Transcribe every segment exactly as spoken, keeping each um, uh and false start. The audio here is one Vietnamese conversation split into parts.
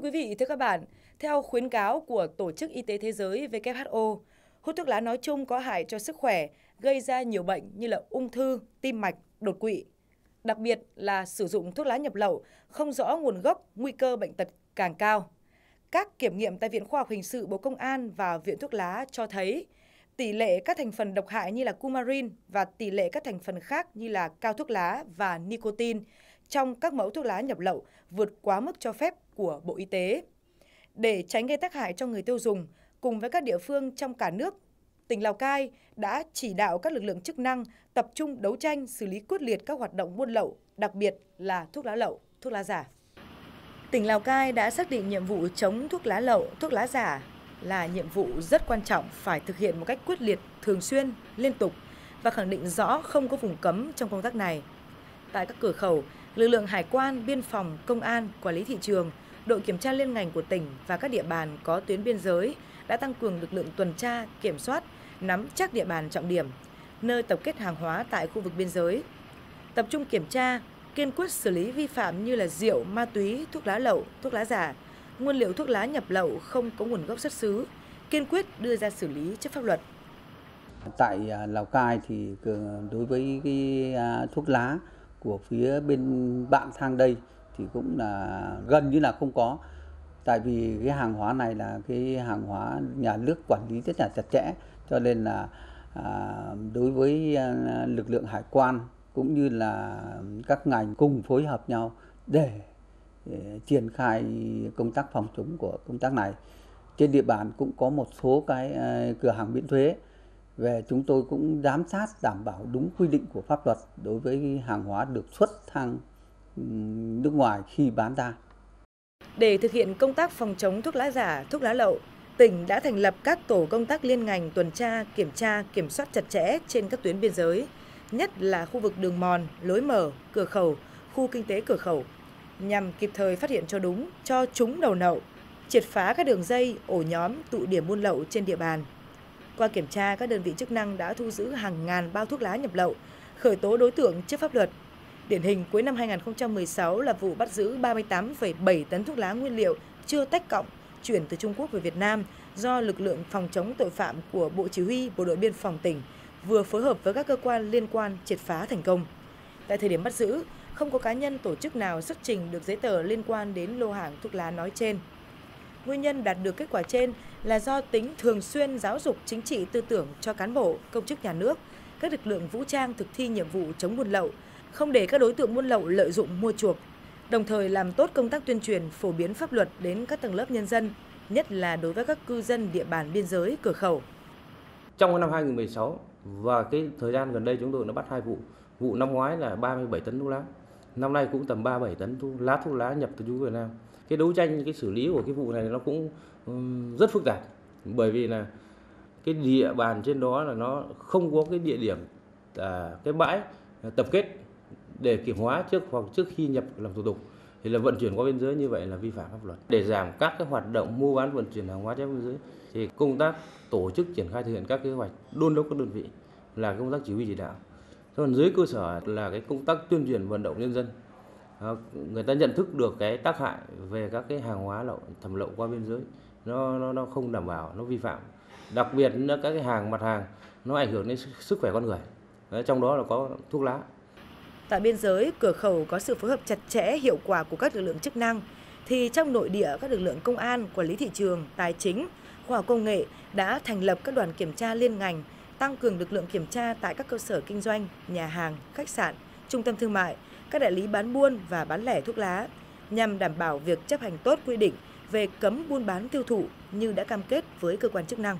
quý vị, thưa các bạn, theo khuyến cáo của Tổ chức Y tế Thế giới W H O, hút thuốc lá nói chung có hại cho sức khỏe, gây ra nhiều bệnh như là ung thư, tim mạch, đột quỵ. Đặc biệt là sử dụng thuốc lá nhập lậu không rõ nguồn gốc, nguy cơ bệnh tật càng cao. Các kiểm nghiệm tại Viện Khoa học Hình sự Bộ Công an và Viện Thuốc lá cho thấy tỷ lệ các thành phần độc hại như là coumarin và tỷ lệ các thành phần khác như là cao thuốc lá và nicotine trong các mẫu thuốc lá nhập lậu vượt quá mức cho phép của Bộ Y tế. Để tránh gây tác hại cho người tiêu dùng, cùng với các địa phương trong cả nước, tỉnh Lào Cai đã chỉ đạo các lực lượng chức năng tập trung đấu tranh xử lý quyết liệt các hoạt động buôn lậu, đặc biệt là thuốc lá lậu, thuốc lá giả. Tỉnh Lào Cai đã xác định nhiệm vụ chống thuốc lá lậu, thuốc lá giả là nhiệm vụ rất quan trọng, phải thực hiện một cách quyết liệt, thường xuyên, liên tục và khẳng định rõ không có vùng cấm trong công tác này. Tại các cửa khẩu, lực lượng hải quan, biên phòng, công an, quản lý thị trường, đội kiểm tra liên ngành của tỉnh và các địa bàn có tuyến biên giới đã tăng cường lực lượng tuần tra, kiểm soát, nắm chắc địa bàn trọng điểm, nơi tập kết hàng hóa tại khu vực biên giới. Tập trung kiểm tra, kiên quyết xử lý vi phạm như là rượu, ma túy, thuốc lá lậu, thuốc lá giả, nguyên liệu thuốc lá nhập lậu không có nguồn gốc xuất xứ, kiên quyết đưa ra xử lý trước pháp luật. Tại Lào Cai thì đối với cái thuốc lá của phía bên bạn sang đây thì cũng là gần như là không có. Tại vì cái hàng hóa này là cái hàng hóa nhà nước quản lý rất là chặt chẽ, cho nên là à, đối với lực lượng hải quan cũng như là các ngành cùng phối hợp nhau để, để triển khai công tác phòng chống của công tác này. Trên địa bàn cũng có một số cái cửa hàng miễn thuế, về chúng tôi cũng giám sát đảm bảo đúng quy định của pháp luật đối với hàng hóa được xuất sang nước ngoài khi bán ra. Để thực hiện công tác phòng chống thuốc lá giả, thuốc lá lậu, tỉnh đã thành lập các tổ công tác liên ngành tuần tra, kiểm tra, kiểm soát chặt chẽ trên các tuyến biên giới, nhất là khu vực đường mòn, lối mở, cửa khẩu, khu kinh tế cửa khẩu, nhằm kịp thời phát hiện cho đúng, cho trúng đầu nậu, triệt phá các đường dây, ổ nhóm, tụ điểm buôn lậu trên địa bàn. Qua kiểm tra, các đơn vị chức năng đã thu giữ hàng ngàn bao thuốc lá nhập lậu, khởi tố đối tượng trước pháp luật. Điển hình cuối năm hai nghìn không trăm mười sáu là vụ bắt giữ ba mươi tám phẩy bảy tấn thuốc lá nguyên liệu chưa tách cọng chuyển từ Trung Quốc về Việt Nam do lực lượng phòng chống tội phạm của Bộ Chỉ huy Bộ đội Biên phòng tỉnh vừa phối hợp với các cơ quan liên quan triệt phá thành công. Tại thời điểm bắt giữ, không có cá nhân tổ chức nào xuất trình được giấy tờ liên quan đến lô hàng thuốc lá nói trên. Nguyên nhân đạt được kết quả trên là do tính thường xuyên giáo dục chính trị tư tưởng cho cán bộ, công chức nhà nước, các lực lượng vũ trang thực thi nhiệm vụ chống buôn lậu, không để các đối tượng buôn lậu lợi dụng mua chuộc, đồng thời làm tốt công tác tuyên truyền phổ biến pháp luật đến các tầng lớp nhân dân, nhất là đối với các cư dân địa bàn biên giới, cửa khẩu. Trong năm hai nghìn không trăm mười sáu và cái thời gian gần đây chúng tôi đã bắt hai vụ. Vụ năm ngoái là ba mươi bảy tấn thuốc lá, năm nay cũng tầm ba mươi bảy tấn thuốc lá thuốc lá nhập từ Trung Quốc Việt Nam. Cái đấu tranh, cái xử lý của cái vụ này nó cũng rất phức tạp, bởi vì là cái địa bàn trên đó là nó không có cái địa điểm, à, cái bãi tập kết để kiểm hóa trước hoặc trước khi nhập làm thủ tục, thì là vận chuyển qua biên giới như vậy là vi phạm pháp luật. Để giảm các cái hoạt động mua bán vận chuyển hàng hóa trái biên giới thì công tác tổ chức triển khai thực hiện các kế hoạch đôn đốc các đơn vị là công tác chỉ huy chỉ đạo. Còn dưới cơ sở là cái công tác tuyên truyền vận động nhân dân, người ta nhận thức được cái tác hại về các cái hàng hóa lậu, thẩm lậu qua biên giới, nó nó nó không đảm bảo, nó vi phạm. Đặc biệt là các cái hàng mặt hàng nó ảnh hưởng đến sức khỏe con người. Đấy, trong đó là có thuốc lá. Tại biên giới, cửa khẩu có sự phối hợp chặt chẽ, hiệu quả của các lực lượng chức năng, thì trong nội địa các lực lượng công an, quản lý thị trường, tài chính, khoa học công nghệ đã thành lập các đoàn kiểm tra liên ngành, tăng cường lực lượng kiểm tra tại các cơ sở kinh doanh, nhà hàng, khách sạn, trung tâm thương mại, các đại lý bán buôn và bán lẻ thuốc lá, nhằm đảm bảo việc chấp hành tốt quy định về cấm buôn bán tiêu thụ như đã cam kết với cơ quan chức năng.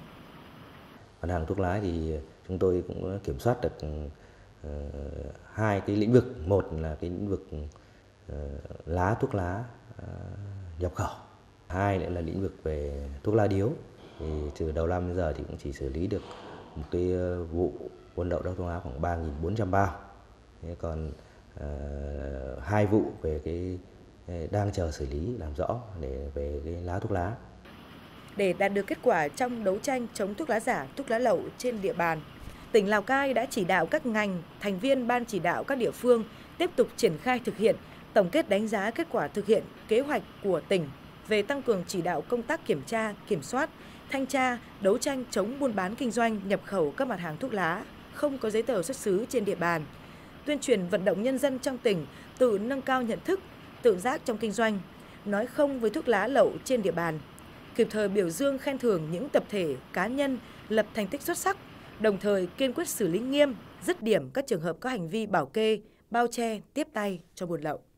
Mặt hàng thuốc lá thì chúng tôi cũng kiểm soát được uh, hai cái lĩnh vực. Một là cái lĩnh vực uh, lá thuốc lá uh, nhập khẩu. Hai nữa là lĩnh vực về thuốc lá điếu. Thì từ đầu năm đến giờ thì cũng chỉ xử lý được một cái vụ buôn lậu thuốc lá khoảng ba nghìn bốn trăm bao. Thế còn uh, hai vụ về cái đang chờ xử lý làm rõ để về cái lá thuốc lá. Để đạt được kết quả trong đấu tranh chống thuốc lá giả, thuốc lá lậu trên địa bàn, tỉnh Lào Cai đã chỉ đạo các ngành, thành viên ban chỉ đạo các địa phương tiếp tục triển khai thực hiện, tổng kết đánh giá kết quả thực hiện kế hoạch của tỉnh về tăng cường chỉ đạo công tác kiểm tra, kiểm soát, thanh tra, đấu tranh chống buôn bán kinh doanh, nhập khẩu các mặt hàng thuốc lá không có giấy tờ xuất xứ trên địa bàn, tuyên truyền vận động nhân dân trong tỉnh tự nâng cao nhận thức, tự giác trong kinh doanh, nói không với thuốc lá lậu trên địa bàn, kịp thời biểu dương khen thưởng những tập thể, cá nhân lập thành tích xuất sắc, đồng thời kiên quyết xử lý nghiêm, dứt điểm các trường hợp có hành vi bảo kê, bao che, tiếp tay cho buôn lậu.